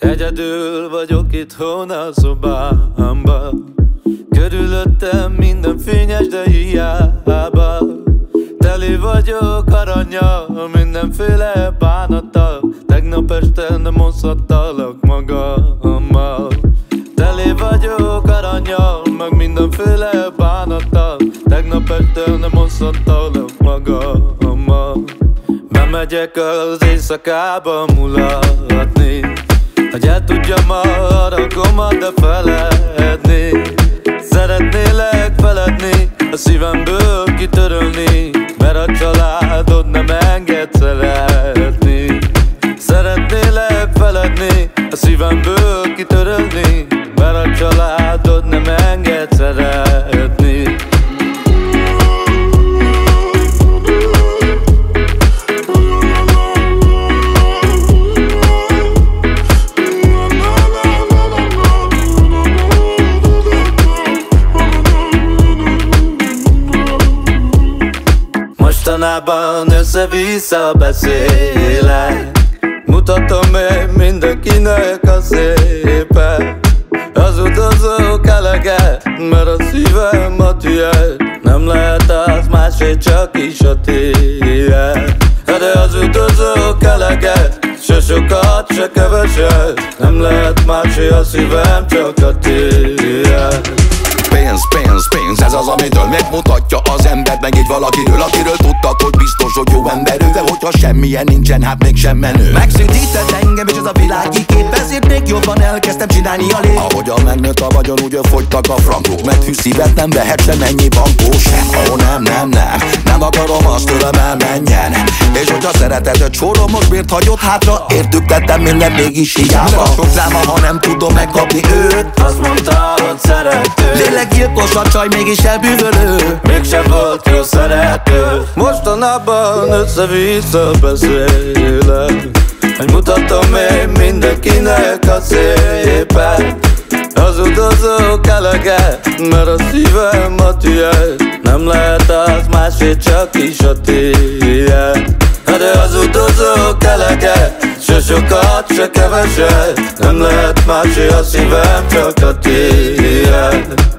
Egyedül vagyok itthon a szobámban, körülöttem minden fényes, de hiába. Teli vagyok arannyal, mindenféle bánattal. Tegnap este nem oszhattalak magammal. Teli vagyok arannyal, meg mindenféle bánattal. Tegnap este nem oszhattalak magammal. Bemegyek az éjszakába mulatni, hogy el tudjam a haragomat, de feledni. Szeretnélek feledni, a szívemből kitörölni, mert a családod nem enged szeretni. Szeretnélek feledni, a szívemből kitörölni, mert a családod nem enged szeretni. Mostanában össze-vissza beszélek, mutatom én mindenkinek a szépet. Hazudozok eleget, mert a szívem a tiéd. Nem lehet az másé, csak is a tiéd. De hazudozok eleget, se sokat, se keveset. Nem lehet másé, a szívem csak a tiéd. Pénz, pénz, pénz, ez az, amitől megmutatja az embert, meg így valakiről, akiről tudtad, hogy biztos, hogy jó emberű. De hogyha semmilyen nincsen, hát mégsem menő. Megszűntített engem és ez a világi kép, ezért még jobban elkezdtem csinálni a lép. Ahogyan megnőtt a vagyon, úgy fogytak a frankók. Mert hű szívet nem vehet sem ennyi bankó sem. Ó, nem akarom azt tőlem elmenjen. És hogyha szeretetet sorom, most miért hagyott hátra? Értük tettem minden mégis hiába. A sok dráma, ha nem tudom megkapni őt. Azt mondta, hogy szerető, lélekgyilkos a csaj, mégis elbűvölő. mégse volt jó szerető. Mostanában össze-vissza beszélek, hogy mutatom én mindenkinek a szépet. Hazudozok eleget, mert a szívem a tiéd. Nem lehet az másé, csak is a tiéd. De hazudozok eleget, se sokat, se keveset. Nem lehet másé, a szívem csak a tiéd.